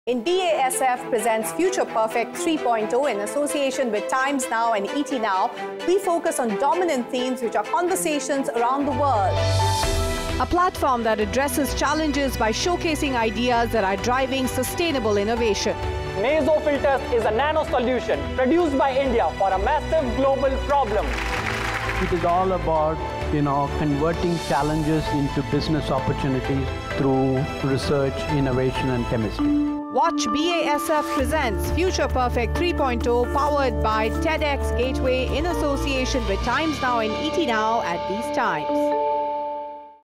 In BASF presents Future Perfect 3.0 in association with Times Now and ET Now, we focus on dominant themes which are conversations around the world. A platform that addresses challenges by showcasing ideas that are driving sustainable innovation. Naso Filters is a nano solution produced by India for a massive global problem. It is all about, converting challenges into business opportunities through research, innovation, and chemistry. Watch BASF presents Future Perfect 3.0 powered by TEDx Gateway in association with Times Now and ET Now at these times.